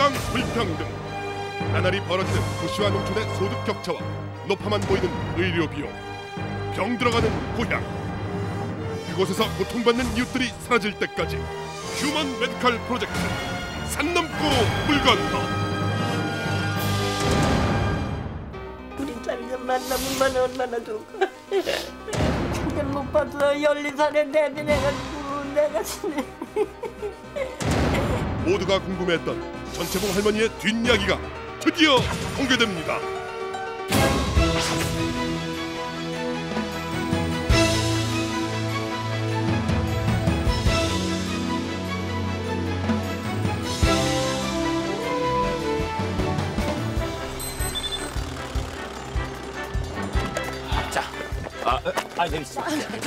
지방 불평등, 나날이 벌어지는 도시와 농촌의 소득 격차와 높아만 보이는 의료 비용, 병 들어가는 고향, 그곳에서 고통받는 이웃들이 사라질 때까지 휴먼 메디컬 프로젝트 산 넘고 물 건너. 우리 딸 좀 만나면 얼마나 좋을까. 근데 못 봐서 12살에 내비내가지고 내가 지내. 모두가 궁금해했던 전채봉 할머니의 뒷이야기가 드디어 공개됩니다. 재밌어.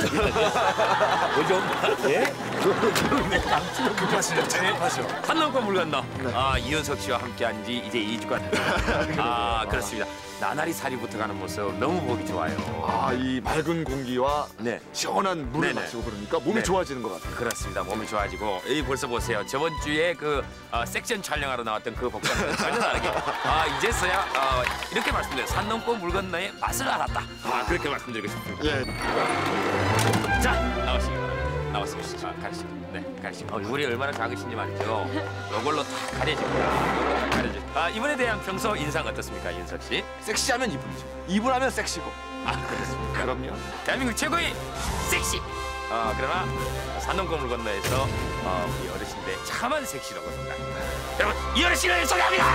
뭐죠? 예? 급하시죠? 급하시죠? 산 넘고 물 건너. 이윤석 씨와 함께한 지 이제 2주가 됐습니다. 그렇습니다. 나날이 살이 붙어가는 모습 너무 보기 좋아요. 이 맑은 공기와 네. 시원한 물을 마시고 그러니까 몸이 좋아지는 것 같아요. 그렇습니다. 몸이 좋아지고 벌써 보세요. 저번 주에 그 섹션 촬영하러 나왔던 그 복장과 전혀 다르게 이제서야 이렇게 말씀드려요. 산 넘고 물 건너의 맛을 알았다. 그렇게 말씀드리고 싶습니다. 예. 자, 나오시기 바랍니다. 나왔습니다. 가르시죠. 네, 가르시죠. 얼굴이 얼마나 작으신지 말이죠. 이걸로 다 가려집니다. 가려져. 이분에 대한 평소 인상 어떻습니까, 윤석 씨? 섹시하면 이분이죠. 이분하면 섹시고. 그렇습니까? 그럼요. 대한민국 최고의 섹시. 그러나 산 넘고 물 건너에서 우리 어르신들의 참한 섹시라고 생각합니다. 여러분, 이 어르신을 소개합니다.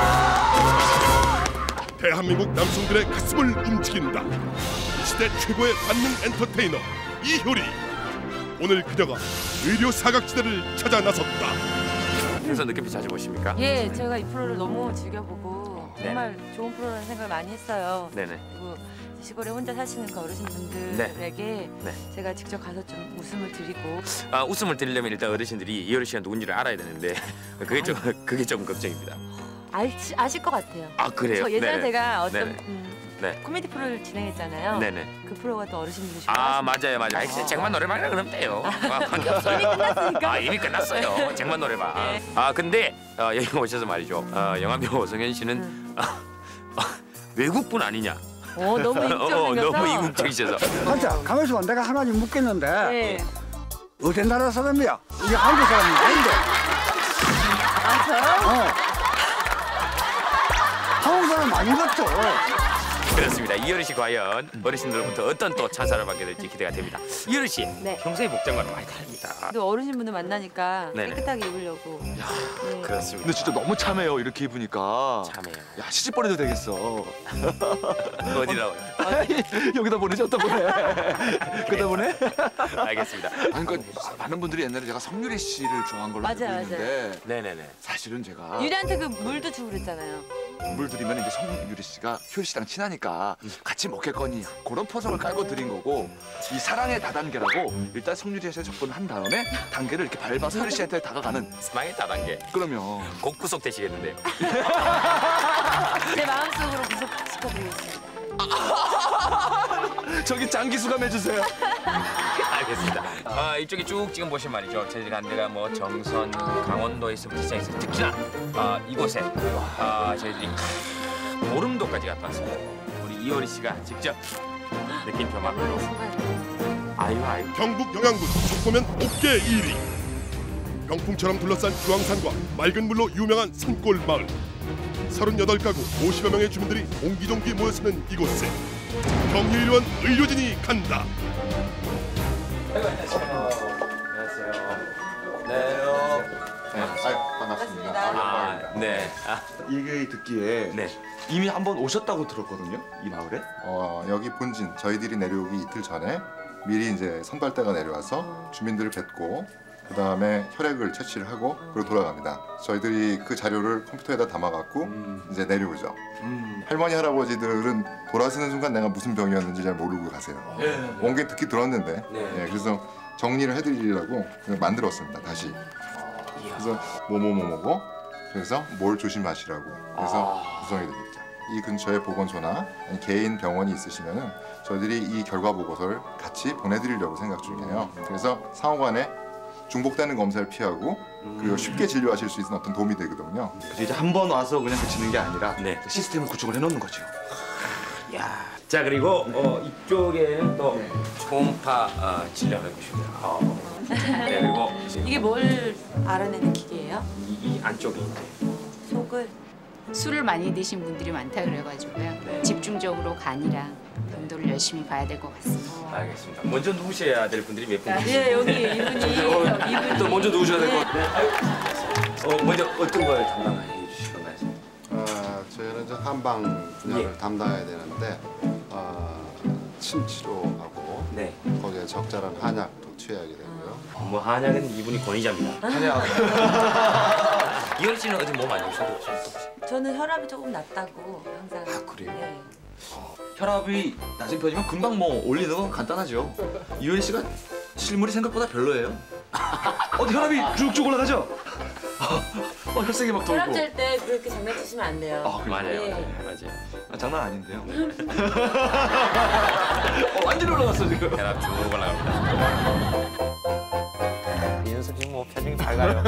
대한민국 남성들의 가슴을 움직인다. 이 시대 최고의 관능 엔터테이너 이효리. 오늘 그녀가 의료 사각지대를 찾아 나섰다. 그래서 느낌표 자주 보십니까? 예, 제가 이 프로를 너무 즐겨보고 네. 정말 좋은 프로라는 생각을 많이 했어요. 네네. 그리고 시골에 혼자 사시는 그 어르신분들에게 네. 제가 직접 가서 좀 웃음을 드리고. 웃음을 드리려면 일단 어르신들이 이 어르신이 누군지를 알아야 되는데 그게 좀 걱정입니다. 아실 것 같아요. 그래요? 저 예전에 네네. 제가 어떤 네. 코미디 프로를 진행했잖아요. 네네. 그 프로가 또 어르신들이 좋아하시는. 맞아요. 쟁반 노래방이라 그러면 돼요. 이미 끝났으니까. 이미 끝났어요. 쟁반 노래방. 네. 근데 여기 오셔서 말이죠. 영화배우 오성현 씨는 외국분 아니냐? 너무 이국적이셔서. 너무 이국적이셔서. 진짜 가만히 있어봐. 내가 하나 좀 묻겠는데 네. 어디 나라 사람이야? 이게 한국 사람이 아닌데. 저요? 한국 사람 아닌 것죠. 그렇습니다. 이효리 씨 과연 어르신들로부터 어떤 또 찬사를 받게 될지 기대가 됩니다. 이효리 씨, 네. 평소에 복장과는 많이 다릅니다. 또 어르신분들 만나니까 네네. 깨끗하게 입으려고. 네. 그렇습니다. 근데 진짜 너무 참해요. 이렇게 입으니까. 참해요. 야, 시집 보내도 되겠어. 어디라고요? 여기다 보내지 어디다 보내? 그다 보내? 알겠습니다. 그러니까 많은 분들이 옛날에 제가 성유리 씨를 좋아한 걸로 알고 맞아요, 있는데 네네네. 사실은 제가 유리한테 그 물도 주고 그랬잖아요. 물 드리면 이제 성유리 씨가 효리 씨랑 친하니까 같이 먹겠거니 그런 포석을 깔고 드린 거고, 이 사랑의 다단계라고 일단 성유리 씨한테 접근한 다음에 단계를 이렇게 밟아서 효리 씨한테 다가가는. 스마일 다단계. 그러면 곡구속 되시겠는데요. 제 마음속으로 구속시켜드리겠습니다. 저기 장기수감 해주세요. 알겠습니다. 이쪽에 쭉 지금 보시면 말이죠. 저희들이 간 데가 뭐 정선, 강원도에서부터 시작해서 특히나 이곳에 저희들이 보름도까지 갔다 왔습니다. 우리 이효리 씨가 직접 느낀 교만으로. 아유. 경북 영양군 족보면 옥계 1위. 병풍처럼 둘러싼 주황산과 맑은 물로 유명한 산골 마을. 38가구 50여 명의 주민들이 옹기종기 모여 사는 이곳에 경희의료원 의료진이 간다. 안녕하세요. 반갑습니다. 네. 얘기 듣기에 네. 이미 한번 오셨다고 들었거든요, 이 마을에. 여기 본진 저희들이 내려오기 이틀 전에 미리 이제 선발대가 내려와서 주민들을 뵙고 그 다음에 혈액을 채취를 하고 그리고 돌아갑니다. 저희들이 그 자료를 컴퓨터에다 담아갖고 이제 내려오죠. 할머니 할아버지들은 돌아서는 순간 내가 무슨 병이었는지 잘 모르고 가세요. 온게 듣기 들었는데 그래서 정리를 해드리려고 만들었습니다. 다시. 그래서 뭐고 그래서 뭘 조심하시라고 그래서 구성이 되겠죠. 이 근처에 보건소나 개인 병원이 있으시면은 저희들이 이 결과 보고서를 같이 보내드리려고 생각 중이에요. 그래서 상호간에 중복되는 검사를 피하고 그리고 쉽게 진료하실 수 있는 어떤 도움이 되거든요. 그래서 이제 한 번 와서 그냥 그치는 게 아니라 네. 시스템을 구축을 해놓는 거죠. 야, 자 그리고 이쪽에는 또 초음파 진료를 해보시고요. 네, 그리고 이게 뭘 알아내는 기계예요? 이 안쪽이 이제 속을. 술을 많이 드신 분들이 많다 그래가지고요. 네. 집중적으로 간이랑 온도를 열심히 봐야 될 것 같습니다. 알겠습니다. 먼저 누우셔야 될 분들이 몇 분 계시죠? 예, 여기 이분이 또 먼저 누우셔야 될 것 같아요. 먼저 어떤 걸 담당해 주실 건가요? 저희는 이제 한방 분야를 예. 담당해야 되는데 침 치료하고 네. 거기에 적절한 한약도 취하게 되고요. 뭐 한약은 이분이 권위자입니다. 한약. 이현 씨는 어디 몸 안 좋으셔도 저는 혈압이 조금 낮다고 항상. 아, 그래요? 네. 혈압이 낮은 편이면 금방 뭐 올리는 건 간단하죠. 이효리 씨가 실물이 생각보다 별로예요. 혈압이 쭉쭉 올라가죠? 혈색이 막 혈압 돌고. 잴 때 그렇게 장난치시면 안 돼요. 아, 그래요? 맞아요, 예. 맞아요. 장난 아닌데요. 완전히 올라갔어 지금. 혈압 쭉 올라갑니다. 이현석 지금 뭐 표정이 밝아요.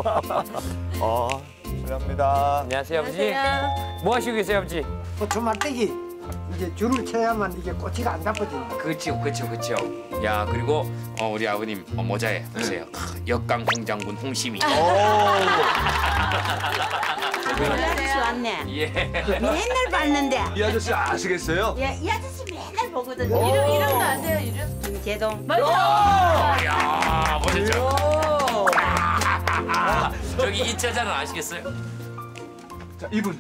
실례합니다. 안녕하세요, 아버지. 안녕하세요. 뭐 하시고 계세요, 아버지? 고추 말대기 이제 줄을 쳐야만 이게 꼬치가 안 잡아진다. 그렇죠. 야, 그리고 우리 아버님 모자에 보세요. 역강 공장군 홍심이. 아저씨 왔네. 예. 맨날 봤는데. 이 아저씨 아시겠어요? 이 아저씨 맨날 보거든요. 이름도 아세요, 이름? 김재동. 야, 보셨죠? 저기 이 처자는 아시겠어요? 자, 이분요.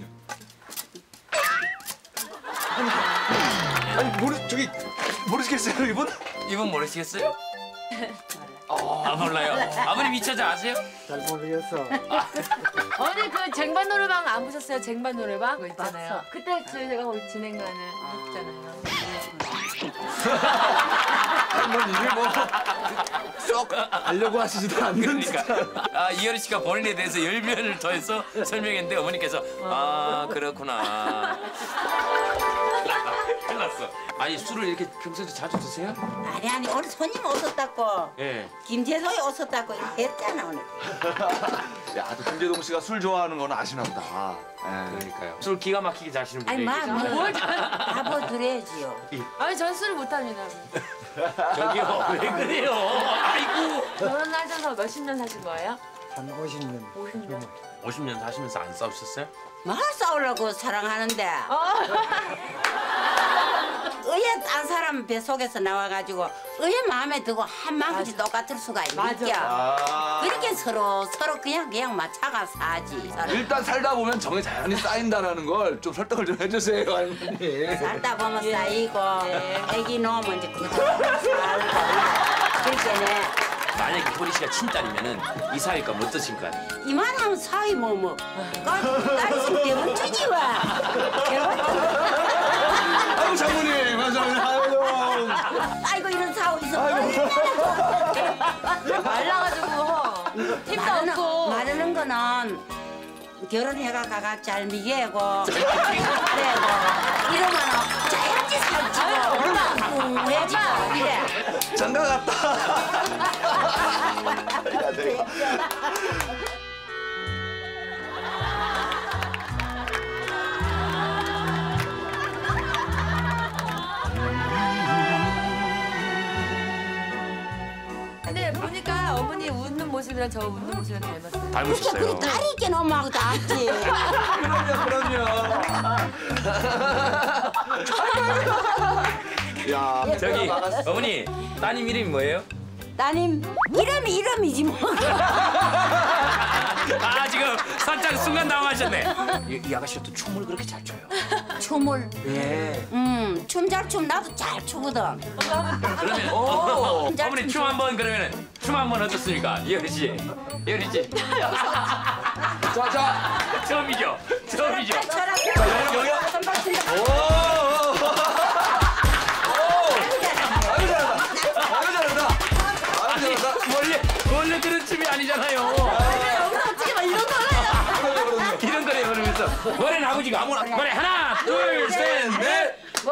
아니 모르시겠어요 이분? 이분 모르시겠어요? 몰라요. 아버님 이 처자 아세요? 잘 모르겠어. 어머니 그 쟁반 노래방 안 보셨어요? 쟁반 노래방? 그거 있잖아요. 그때 저희가 거기 진행관을 했잖아요. 할머니를 쏙 알려고 하시지도 않는 그러니까 이효리 씨가 본인에 대해서 열변을 더해서 설명했는데 어머니께서 그렇구나. 큰일 났어. 아니 술을 이렇게 평소에 자주 드세요? 아니 오늘 손님 오셨다고. 예. 김재동이 오셨다고 했잖아 오늘. 야, 또 김재동 씨가 술 좋아하는 건 아시나 보다. 그러니까요. 술 기가 막히게 자시는 분이 계세요. 뭘 밥을 드려야지요. 아니 전 술을 못합니다. 저기요 왜 그래요? 아이고. 결혼하셔서 몇십 년 사신 거예요? 한 50년. 50년. 50년 사시면서 안 싸우셨어요? 뭐 싸우려고 사랑하는데. 의에 딴 사람 뱃속에서 나와가지고 의에 마음에 들고 한마음같이 똑같을 수가 있겠죠. 그렇게 서로 그냥 맞춰가 사지. 서로. 일단 살다 보면 정이 자연히 쌓인다라는 걸 좀 설득을 좀 해주세요, 할머니. 살다 보면 쌓이고 애기 놓으면 이제 그거 살고 그렇게네. 만약에 효리 씨가 친딸이면은 이 사위감 어떠실 거 아니에요? 이만하면 사위 뭐 딸이 지금 대본 주지 와. 아이고 장모님, 맞아요. 아이고 이런 사위 있어. 말라가지고 힘도 없고. 마르는 거는 결혼해가 가가 잘 미개하고 그래고 이러면은 짜야지 살찌고 왜지 이래. 장가 갔다. 야, 내가. 근데 보니까 어머니 웃는 모습이랑 저 웃는 모습이랑 닮았어요. 닮으셨어요. 그래 딸이 있긴 엄마하고 닮지. 그럼요. 야, 저기 어머니 따님 이름이 뭐예요? 따님 이름이지 뭐. 지금 살짝 순간 당황하셨네. 이 아가씨가 또 춤을 그렇게 잘 춰요. 춤을. 예. 춤 잘 추면 나도 잘 추거든. 그러면 어머니 춤 한번 그러면은 춤 한번 어떻습니까? 이효리 씨. 자. 처음이죠. 여기요. 원래 그런 춤이 아니잖아요. 어떻게 막 이런 거야? 이런 거래요 그러면서 머리는 아버지가 아무나 머리 하나 둘 셋 넷. 뭐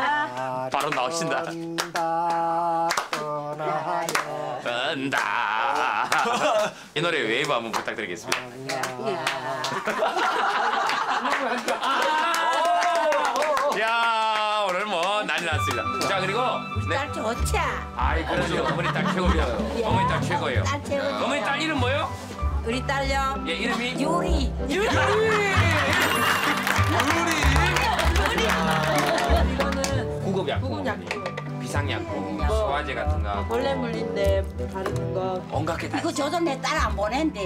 한다. 바로 나오신다. 떠나요. 간다. 자, 이 노래 웨이브 한번 부탁드리겠습니다. 야, 오늘 뭐 난리 났습니다. 자, 그리고 딸 좋지? 아이, 그럼요. 어머니 딸 최고죠. 어머니 딸 최고예요. 딸 최고. 어머니 딸 이름 뭐요? 우리 딸요? 예, 이름이 유리. 이거는 구급약품, 비상약품, 소화제 같은 거, 벌레 물린데 바르는 거. 온갖 게 다. 이거 저도 내 딸 안 보낸대.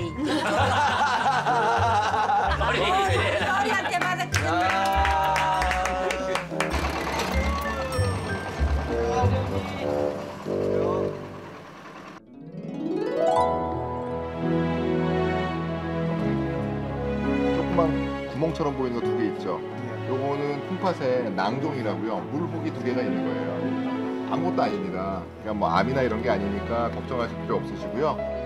우리한테 받아. 조그만 구멍처럼 보이는 거 두 개 있죠. 요거는 콩팥에 낭종이라고요. 물혹이 두 개가 있는 거예요. 아무것도 아닙니다. 그냥 뭐 암이나 이런 게 아니니까 걱정하실 필요 없으시고요.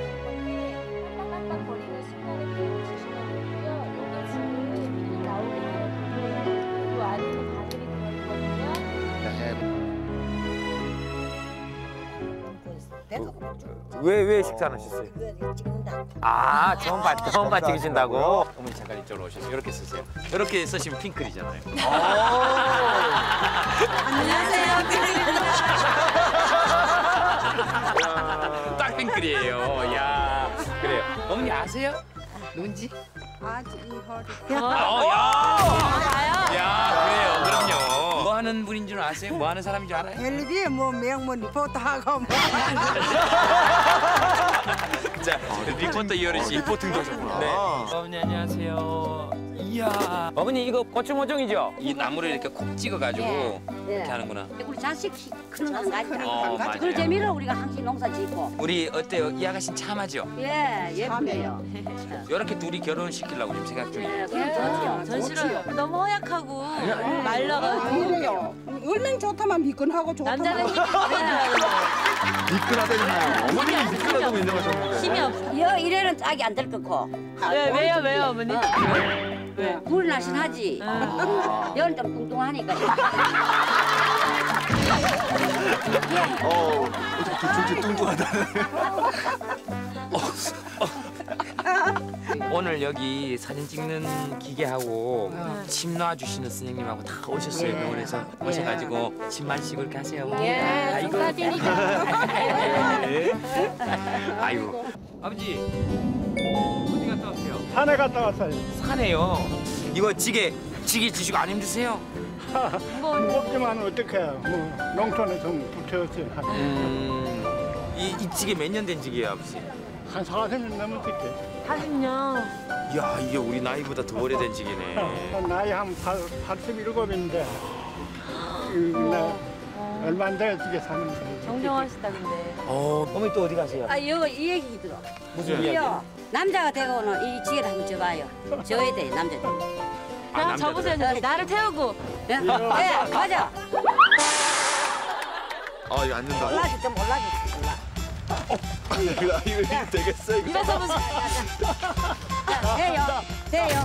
왜 식사 안 하셨어요? 아, 처음 찍으신다고? 어머니 잠깐 이쪽으로 오셔서 이렇게 쓰세요. 이렇게 쓰시면 핑클이잖아요. 안녕하세요. 딱 핑클이에요. 야, 그래요. 어머니 아세요? 누군지? 야, 그래요. 그럼요. 뭐 하는 분인 줄 아세요? 뭐 하는 사람인 줄 알아요? 텔레비에 뭐 명문 리포터하고 뭐. 자, 리포터 이효리 씨. 리포팅도 하셨구나. 네. 어머니 안녕하세요. 이야. 어머니 이거 고추모종이죠? 이 나무를 이렇게 콕 찍어가지고 이렇게 하는구나. 우리 자식 크는 거 안 가지고. 맞아요. 그 재미로 우리가 항상 농사 짓고. 우리 어때요? 이 아가씨는 참하죠? 예, 예쁘네요. 이렇게 둘이 결혼시키려고 지금 생각 중이에요. 그럼 좋지요. 전 싫어요. 너무 허약하고 말라가지고. 그래요. 얼른 좋다만 미끈하고 좋다만. 남자는 힘이 없어요. 미끈하다니까요. 어머님이 미끈하다고 인정하셨는데. 힘이 없어. 이래는 짝이 안 될 거고. 왜요 어머니? 왜? 물 날씬하지. 여는 좀 뚱뚱하니까. 둘째 뚱뚱하다네. 오늘 여기 사진 찍는 기계하고 침 놔주시는 선생님하고 다 오셨어요. 병원에서 오셔가지고 침만 씻고 이렇게 하세요. 아이고. 아이고. 아버지 어디 갔다 왔어요? 산에 갔다 왔어요. 산에요. 이거 찌개 드시고 안 힘드세요? 무겁지만 어떡해요. 뭐 농촌에 좀 붙여왔어요. 이 찌개 몇 년 된 찌개예요, 아버지? 한 40년 넘었겠지. 40년. 이야, 이게 우리 나이보다 더 오래된 찌개네. 나이 한 87인데 얼마 안 돼지게 사는 거예요. 정정하시다 근데. 어머니 또 어디 가세요? 아, 이거 이 얘기 들어. 무슨 이요. 남자가 되고는 이 지혜를 한번 져봐요. 져야 돼, 남자들. 그냥 접으세요. 나를 태우고. 네, 맞아. 이거 안 된다. 올라지, 좀 올라지. 이거 되겠어. 이거. 입에서 무슨. 돼요.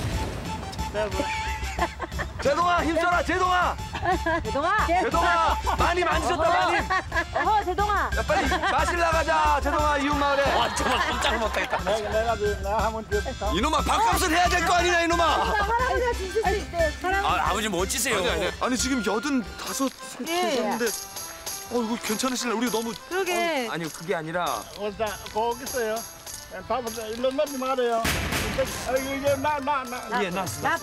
제동아 힘줘라 제동아. 제동아 많이 만지셨다 많이. 제동아. 야 빨리 마실 나가자 제동아 이웃마을에. 와, 정말 깜짝 못하겠다. 내가 한번 줘. 이놈아 밥값을 해야 될 거 아니냐 이놈아. 할아버지가 주실 수 있대. 아버지 멋지세요. 아니 지금 85 되셨는데 이거 괜찮으실래? 우리 너무 그러게. 아니요, 그게 아니라 어디다 거기 있어요. 밥은 일로 넣지 말아요. 이게 나. 예, 났어요.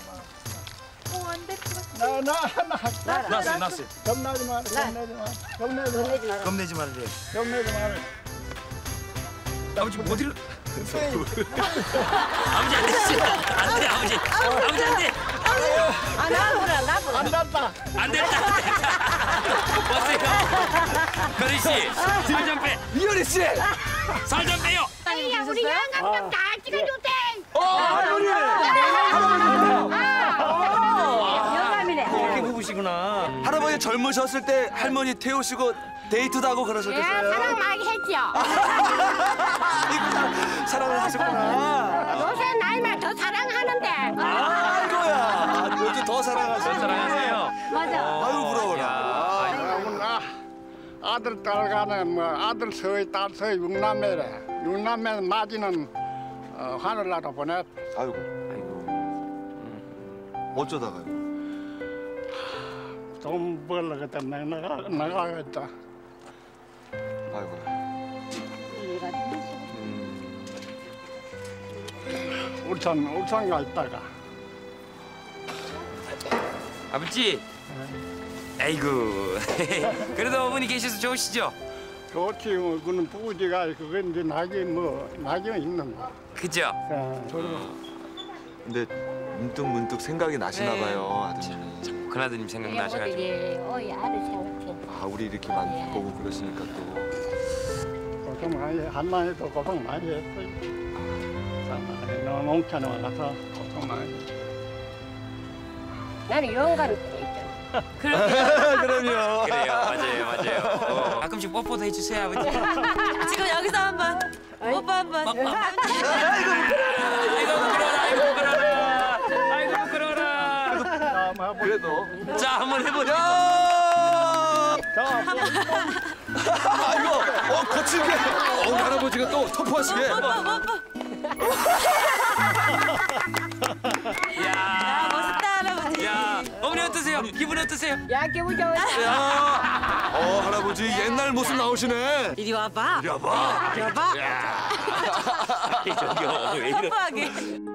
났어요. 겁나지 마. 겁내지 말아요. 아버지 어디를? 아버지 안 되지. 안 돼, 아버지. 아버지 안 돼. 나보라. 안 됐다. 보세요. 별이 씨, 살 좀 빼. 이효리 씨. 살 좀 빼요. 야, 우리 영감님 다 찍어줬대. 영감이네. 이렇게 부부시구나. 할아버지 젊으셨을 때 할머니 태우시고 데이트도 하고 그러셨겠어요. 사랑 많이 했죠. 사랑을 하셨구나. 요새 나이만 더 사랑하는데. 아이고야. 요즘 더 사랑하시죠. 사랑하세요. 맞아. 아유 부러워라. 아들 딸 가는 뭐 아들 서희 딸 서희 육남매래. 육남매 맞이는 하늘나라 보냈. 아이고. 어쩌다가요? 돈 벌려고 때문에 나가겠다. 아이고. 울산 가 있다가. 아버지. 아이고. 그래도 어머니 계셔서 좋으시죠? 좋지, 뭐, 그는 부지가 그건 이제 낙이 있는 거. 그죠? 근데 문득 생각이 나시나 봐요, 아드님. 큰아드님 생각나셔가지고. 아, 우리 이렇게만 보고 그러시니까 또. 고생 많이, 한나에도 고생 많이 했어요. 농촌에 와서 고생 많이 했어요. 나는 영감이 그럼요. 그래요, 맞아요. 가끔씩 뽀뽀도 해주세요, 아버지. 지금 여기서 한번 뽀뽀 한번. 아이고 부끄러워라. 그래도. 자, 한번 해보자. 아이고, 거칠게. 할아버지가 또 터프하시게. 야, 멋있다 할아버지. 야, 어머니 어떠세요? 기분이 어떠세요? 야, 기분 좋았어. 할아버지 옛날 모습 나오시네. 이리 와봐. 이리 와봐. 저기요, 왜 이래? 뽀뽀하게.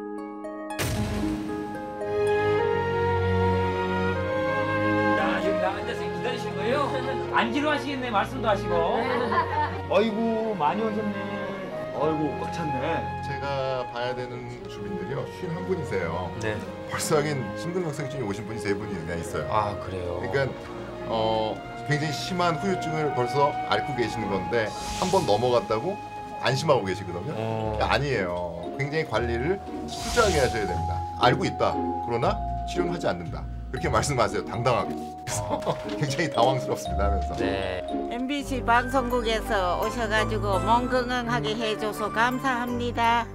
야, 여기 나 앉아서 기다리시는 거예요? 안 지루하시겠네, 말씀도 하시고. 아이고, 많이 오셨네. 아이고, 꽉 찼네. 제가 봐야 되는 주민들이요 51분이세요. 네. 벌써 하긴 심근경색증이 오신 분이 3분이나 있어요. 아, 그래요? 그러니까 굉장히 심한 후유증을 벌써 앓고 계시는 건데 한 번 넘어갔다고 안심하고 계시거든요. 아니에요. 굉장히 관리를 철저하게 하셔야 됩니다. 알고 있다. 그러나 치료는 하지 않는다. 그렇게 말씀하세요. 당당하게. 그래서 굉장히 당황스럽습니다 하면서. 네. MBC 방송국에서 오셔가지고 몸 건강하게 해줘서 감사합니다.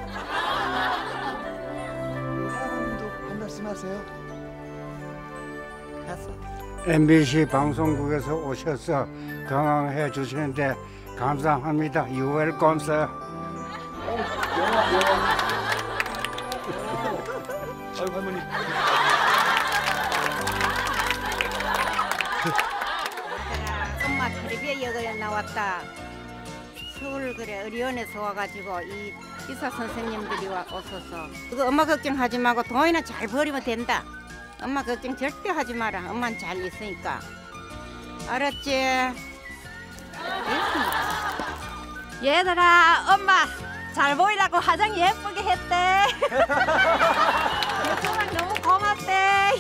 한 말씀 하세요. MBC 방송국에서 오셔서 건강해 주시는데 감사합니다. You welcome, sir. 아이고, 할머니. 엄마 텔레비에 여기 나왔다. 서울 그래 의료원에서 와가지고 이 의사 선생님들이 오셔서 그거 엄마 걱정하지 말고 돈이나 잘 벌이면 된다. 엄마 걱정 절대 하지 마라. 엄마는 잘 있으니까. 알았지? 얘들아, 엄마 잘 보이려고 화장 예쁘게 했대. 예쁘랑 너무 고맙대.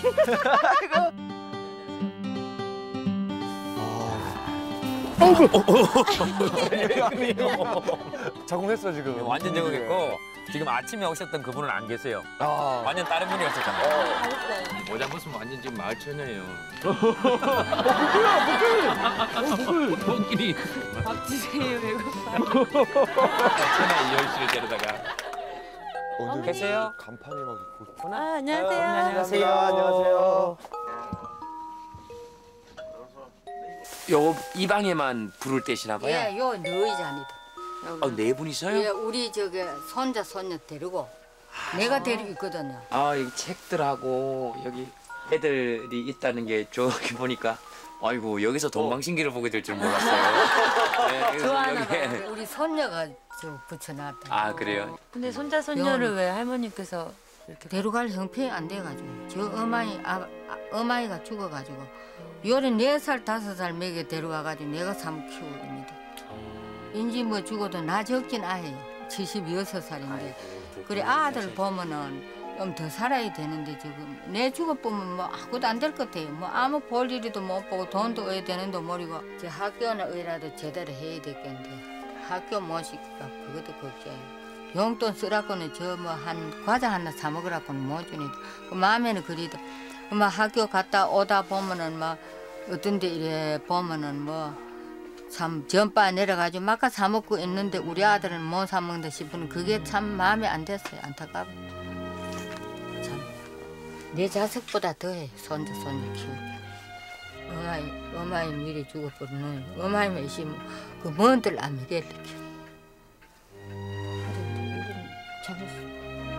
적응했어 지금. 완전 적응했고 지금 아침에 오셨던 그분은 안 계세요. 완전 다른 분이 오셨잖아요. 모자 벗으면 완전 지금 마을 처녀예요. 복길이 밥 주세요, 배고파. 처녀 이효리 씨를 데려다가. 계세요? 간판이 막 있고. 안녕하세요. 안녕하세요. 이 방에만 불을 떼시나 봐요? 예, 요 너희자니다. 네 분이서요? 예, 우리 저기 손자 손녀 데리고 내가 데리고 있거든요. 여기 책들하고 여기 애들이 있다는 게 저기 보니까 아이고 여기서 동방신기를 보게 될 줄 몰랐어요. 네, 좋아하나 봐요. 우리 손녀가 저 붙여놨다. 아 그래요? 근데 손자 손녀를 왜 할머니께서 이렇게 데려갈 형편이 안 돼가지고 저 어마이가 죽어가지고 요리 4살 5살 먹여 데려와가지고 내가 삼 키우고 있습니다. 인지 뭐 죽어도 나 적진 아예요. 76살인데 그래 아들 보면은 좀 더 살아야 되는데 지금 내 죽어보면 뭐 아무것도 안 될 것 같아요. 뭐 아무 볼 일이도 못 보고 돈도 어야 되는도 모르고 이제 학교나 어이라도 제대로 해야 되겠는데 학교 못 시키니까 그것도 걱정이에요. 용돈 쓰라고는 저 뭐 한 과자 하나 사 먹으라고는 못 주니까 마음에는 그리도 막 학교 갔다 오다 보면은 막 어떤 데 이래 보면은 뭐 참 전바 내려가지고 막 사 먹고 있는데 우리 아들은 못 사 먹는다 싶으면 그게 참 마음에 안 됐어요. 안타깝고 참 내 자식보다 더해 손자 손녀 키우기. 어마이 미리 죽어버리는 어마이면 있으면 그 뭔들 안 먹일래. 잘했어.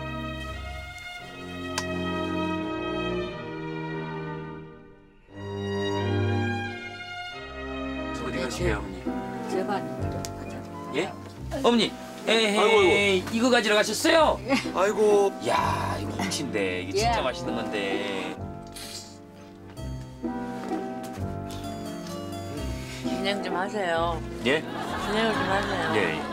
어디 가시게요, 어머니? 제발. 예? 어머니, 에이, 이거 가지러 가셨어요? 아이고. 야, 이거 홍시인데 이게 진짜 예. 맛있는 건데. 진행 좀 하세요. 예? 진행을 좀 하세요. 예.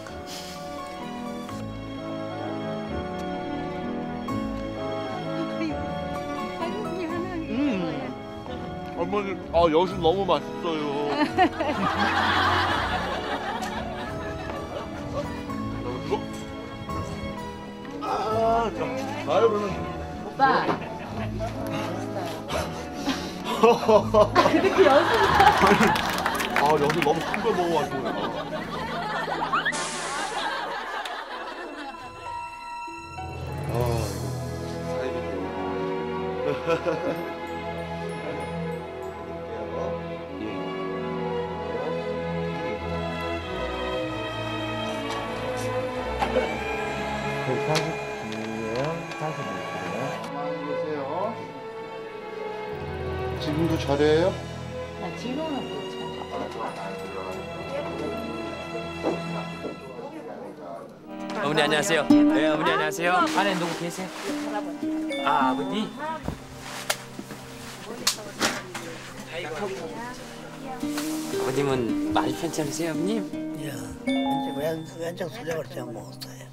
어머니, 여수 너무 맛있어요. 아유, 오빠. 그렇게 여수 너무 큰 걸 먹어가지고. 지금도 잘해요? 나 지금은 괜찮아. 어머니 안녕하세요. 네, 어머니 안녕하세요. 안에 누구 계세요? 아, 아버님. 아버님은 많이 편찮으세요, 아버님? 왼쪽 수작을 제가 먹었어요.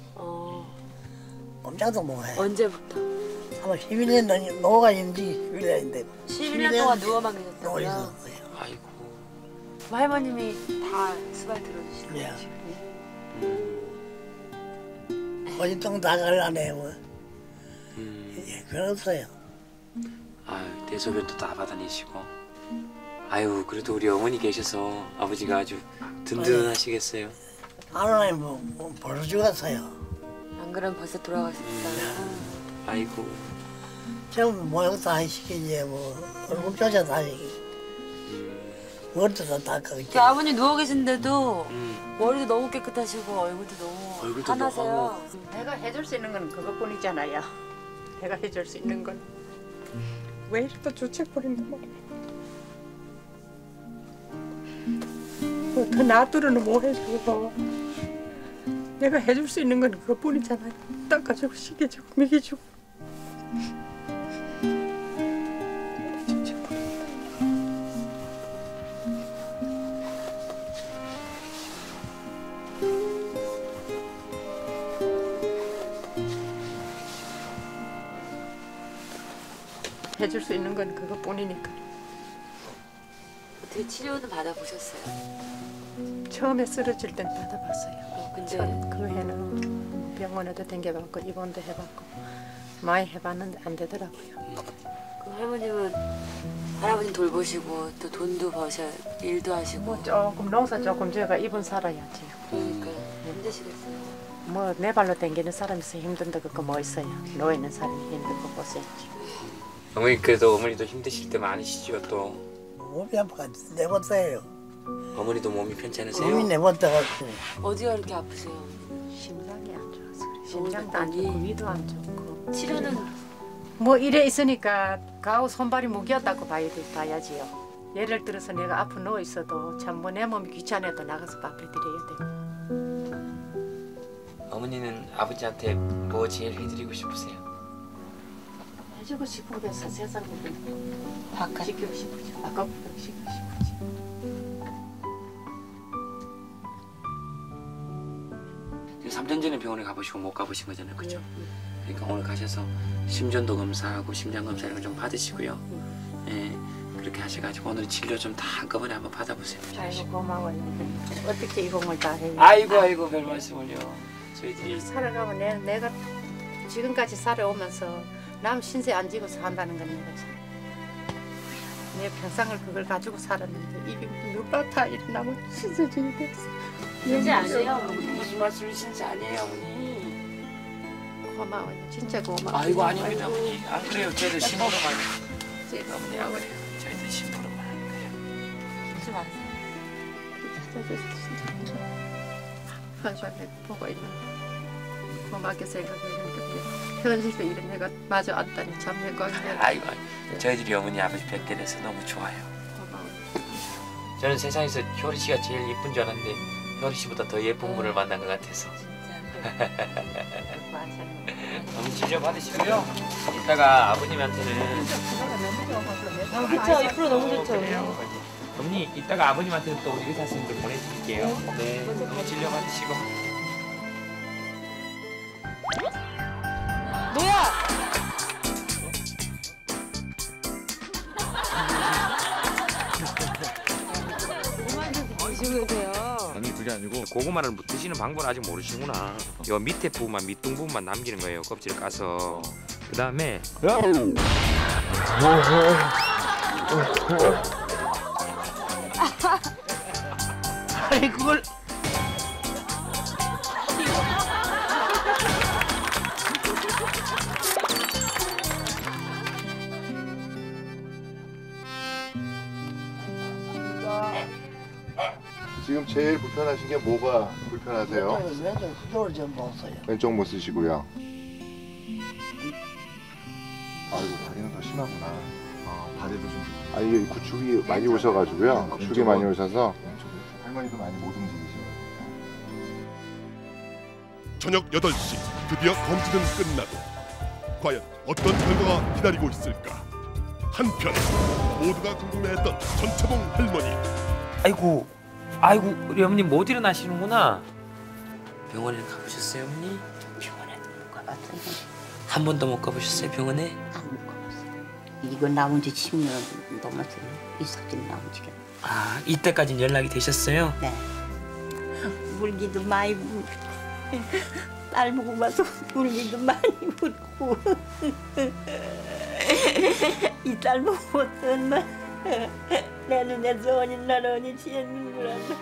꼼짝도 못해요. 언제부터? 아마 11년 넘 노가 인지 11년인데 11년 동안 누워만 계셨다고요? 누워 있었어요. 아이고. 할머님이 다 수발 들어주시는 예. 거죠? 어디통 나가려네요. 예, 그렇어요. 아유, 대소변도 다 받아내시고. 아유, 그래도 우리 어머니 계셔서 아버지가 아주 든든하시겠어요. 하루에 뭐 벌써 죽었어요. 안 그러면 벌써 돌아가셨다. 아이고. 처음 모욕 다 시키지 뭐 얼굴 조사 다 시키지. 머리도 다 깎았지. 그 아버님 누워 계신데도 머리도 너무 깨끗하시고 얼굴도 너무 환하세요. 내가 해줄 수 있는 건 그것뿐이잖아요. 내가 해줄 수 있는 건 왜 이렇게 주책 부린단 말이야. 더 놔두려는 뭐 해주고 내가 해줄 수 있는 건 그것뿐이잖아요. 닦아주고 씻겨주고 먹여주고. 해줄 수 있는 건 그것뿐이니까. 어떻게 치료는 받아보셨어요? 처음에 쓰러질 땐 받아봤어요. 근데 그 해는 병원에도 댕겨봤고 입원도 해봤고 많이 해봤는데 안 되더라고요. 그 할머님은 할아버지 돌보시고 또 돈도 버셔 일도 하시고 뭐 조금 농사 조금 지어가 입은 살아야지. 그러니까 힘드시겠어요. 뭐 내 발로 댕기는 사람이 있어 힘든데 그거 뭐 있어요. 누워 있는 사람이 힘들고 보세요지. 어머니 그래도 어머니도 힘드실 때 많으시죠 또. 몸이 아파가 내봤어요. 어머니도 몸이 편찮으세요? 몸이 내봤다가 어디가 이렇게 아프세요? 심장이 안 좋아서 그래. 심장도 안 좋고 위도 안 좋고. 치료는 뭐 이래 있으니까 가오 손발이 무기였다고 봐야지요. 예를 들어서 내가 앞으로 누워 있어도 참 뭐 내 몸이 귀찮아도 나가서 밥을 드려야 되고. 어머니는 아버지한테 뭐 제일 해드리고 싶으세요? 해주고 싶은 게 세상 바꿔 시키고 싶으죠. 바꿔 시키고 싶으지. 지금 3년 전에 병원에 가보시고 못 가보신 거잖아요, 그죠? 그러니까 오늘 가셔서 심전도 검사하고 심장 검사 이런 거 좀 받으시고요. 예, 그렇게 하셔가지고 오늘 진료 좀 다 한꺼번에 한번 받아보세요. 아이고 고마워요. 어떻게 이 공을 다 해요? 아이고 별 말씀을요. 저희들이 살아가면 내가 지금까지 살아오면서 남 신세 안 지고 산다는 건 내가 참. 내 평생을 그걸 가지고 살았는데 이게 누가 다 일어나면 신세 지게 됐어. 신세 아니에요? 무슨 말씀이 진짜 아니에요, 어머니. 고마워요. 진짜 고마워요. 아이고 아닙니다, 어머니. 안 그래요. 저희들 심부름만. 어머니 안 그래요. 저희들 심부름만 하는 거예요. 하지 마세요. 찾아줘서 진짜 감사해요. 보고 있는. 고맙게 생각했는데 현실도 이런 애가 마저 안다니 참 영광이네. 아이고, 저희들이 어머니 아버지 뵙게 돼서 너무 좋아요. 고마워. 저는 세상에서 효리 씨가 제일 예쁜 줄 알았는데 효리 씨보다 더 예쁜 분을 만난 것 같아서. 어머니 진료 받으시고요. 이따가 아버님한테는 그쵸, 앞으로 너무 좋죠. 어머니 이따가 아버님한테는 또 우리 의사 선생님들 보내드릴게요. 네, 어머니 진료 받으시고. 노야! 드시고 계세요. 아니 그게 아니고 고구마를 드시는 방법을 아직 모르시구나. 요 밑에 부분만 밑둥 부분만 남기는 거예요. 껍질을 까서. 그 다음에 아니 그걸 지금 제일 불편하신 게 뭐가 불편하세요? 왼쪽 수조를 좀 넣었어요. 왼쪽 못 쓰시고요. 아이고 다리는 더 심하구나. 다리도 좀 아 이게 구축이 많이 오셔가지고요. 구축이 많이 오셔서 할머니도 많이 못 움직이시고. 저녁 8시 드디어 검진은 끝나고 과연 어떤 결과가 기다리고 있을까? 한편 모두가 궁금해했던 전채봉 할머니. 아이고 우리 어머니 못 일어나시는구나. 병원에 가보셨어요 어머니? 병원에 못 가봤어요. 한 번도 못 가보셨어요 병원에? 안 못 가봤어요. 이거 나온 지 10년 넘었어요. 이 사진 나온 지가. 아 이때까지는 연락이 되셨어요? 네. 울기도 많이 울고 딸 보고 봐서 울기도 많이 울고 이 딸 보고 얼마 내 눈에서 어린 날 어린 지는 거라서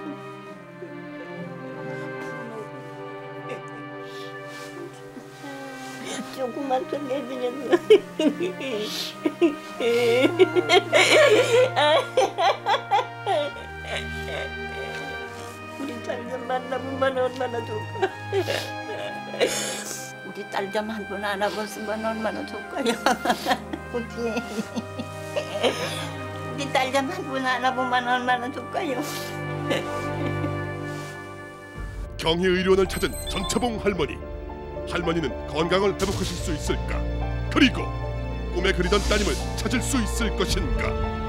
조금만 더 내주면 우리 딸 좀 만나보면 얼마나 좋을까. 우리 딸 좀 한 번 안아봤으면 얼마나 좋을까요. 그치? 우리 딸 좀 한 번 안아보면 얼마나 좋을까요. 경희의료원을 찾은 전채봉 할머니. 할머니는 건강을 회복하실 수 있을까? 그리고 꿈에 그리던 따님을 찾을 수 있을 것인가?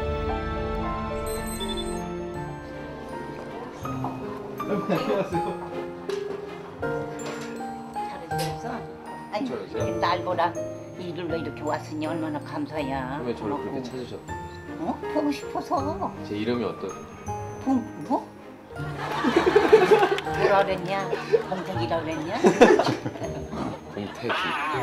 잘해줘서 아니 날보라 일로 이렇게 왔으니 얼마나 감사야. 왜 저를 그렇게 찾으셨어요? 어? 보고 싶어서. 제 이름이 어떠세요? 뭐? 뭐라 그랬냐? 공택이라 그랬냐? 공태기.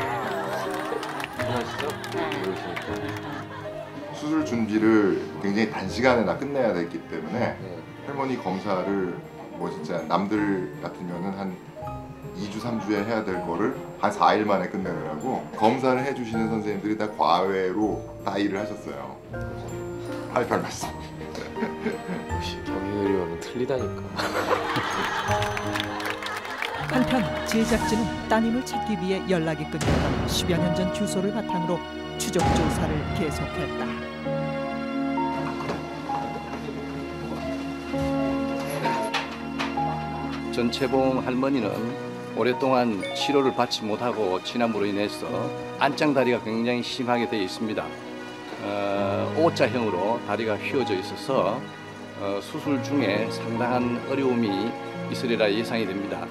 편하시죠? 모르시니까. 수술 준비를 굉장히 단시간에 다 끝내야 됐기 때문에 할머니 검사를 뭐 진짜 남들 같으면은 한 2주 3주에 해야 될 거를 한 4일 만에 끝내느라고 검사를 해주시는 선생님들이 다 과외로 다 일을 하셨어요. 할 말씀. 경희의료원은 틀리다니까. 한편 제작진은 따님을 찾기 위해 연락이 끊겼던 10여 년 전 주소를 바탕으로 추적 조사를 계속했다. 전채봉 할머니는 오랫동안 치료를 받지 못하고 치남으로 인해서 안짱다리가 굉장히 심하게 되어 있습니다. O자형으로 다리가 휘어져 있어서 수술 중에 상당한 어려움이 있으리라 예상이 됩니다.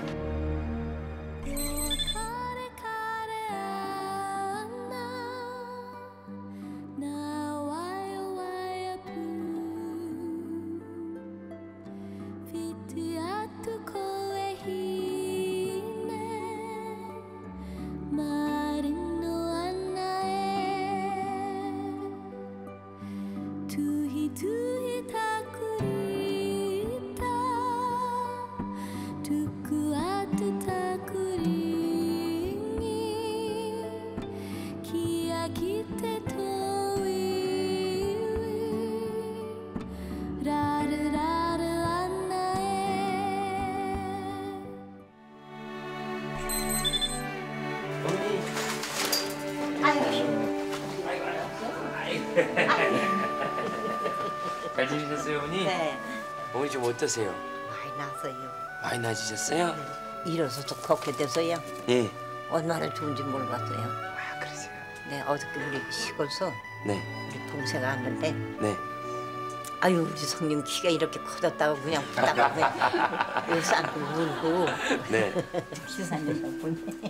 잘 지내셨어요, 어머니? 네. 어머니 좀 어떠세요? 많이 났어요. 많이 나아지셨어요? 일어서서 좋게 돼서요. 예. 얼마나 좋은지 몰랐어요. 아, 그러세요? 네, 어저께 우리 시골서 네. 우리 동생 왔는데 네. 아유 우리 성님 키가 이렇게 커졌다고 그냥 보다가 여기서 앉고 울고 네. 기사님 덕분에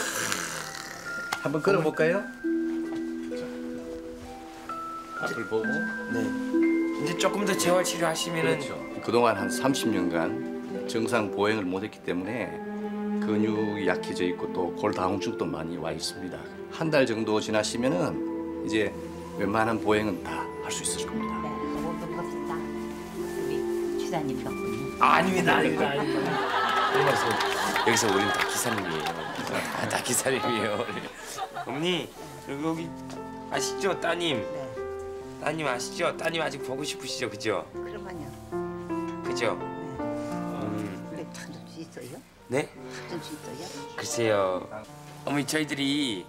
한번 걸어볼까요? 앞을 보고. 네. 이제 조금 더 재활 치료하시면은 그렇죠. 그동안 한 30년간 정상 보행을 못했기 때문에 근육이 약해져 있고 또 골다공증도 많이 와 있습니다. 한 달 정도 지나시면은 이제 웬만한 보행은 다 할 수 있을 겁니다. 모든 것이 다 우리 기사님 덕분에. 아닙니다. 여기서 우리는 다 기사님이에요. 다 기사님이에요. 어머니 여기 아시죠, 따님? 네. 따님 아시죠? 따님 아직 보고 싶으시죠, 그죠? 그러면요. 그죠? 우리 찾을 수 있어요? 네? 찾을 수 있어요? 글쎄요. 어머니 저희들이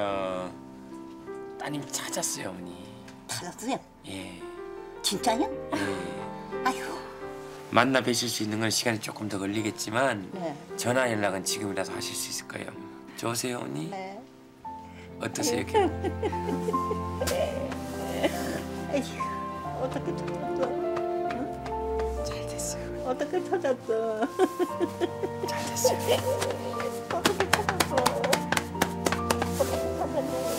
따님 찾았어요, 어머니. 찾았어요? 예. 진짜요? 예. 아이고. 만나 뵈실 수 있는 건 시간이 조금 더 걸리겠지만 네. 전화 연락은 지금이라도 하실 수 있을 거예요. 좋으세요, 어머니? 네. 어떠세요? 에휴, 어떻게 찾았어? 응? 잘 됐어요. 어떻게 찾았어? 잘 됐어요. 어떻게 찾았어? 어떻게 찾았네?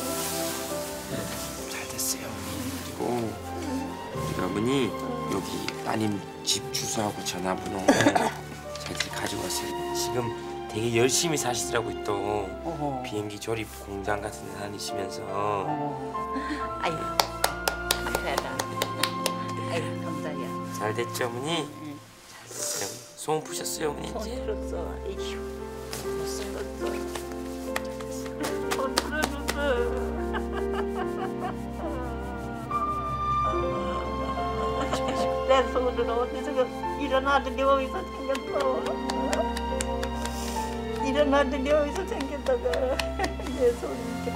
잘 됐어요. 그리고 우리 어머니 여기 따님 집 주소하고 전화번호 저희들이 가지고 왔어요. 지금 되게 열심히 사시더라고요. 또 비행기 조립 공장 같은 데 다니시면서. 아이고, 감사하다. 아이고, 감사해요. 잘 됐죠, 어머니? 잘 됐어요. 소원 푸셨어요, 어머니? 손 이제? 풀었어. 에휴, 무슨 것도. 손 풀어줬어. 내 손은 어디서 일어나더니 어디서 생겼어. 일어나더니 어디서 생겼다가 내 손이 이렇게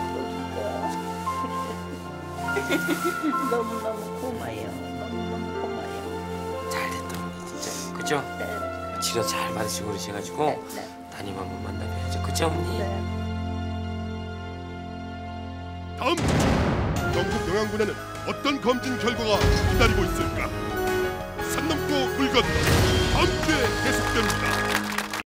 풀어줄까. 너무너무 고마워요. 너무너무 고마워요. 잘 됐다, 어머니 진짜. 그죠? 네. 치료 잘 받으시고 그러셔가지고 따님 한번 만나봐야죠. 그죠, 어머니? 다음 주 경북 영양군에는 어떤 검진 결과가 기다리고 있을까? 산 넘고 물 건너 다음 주에 계속됩니다.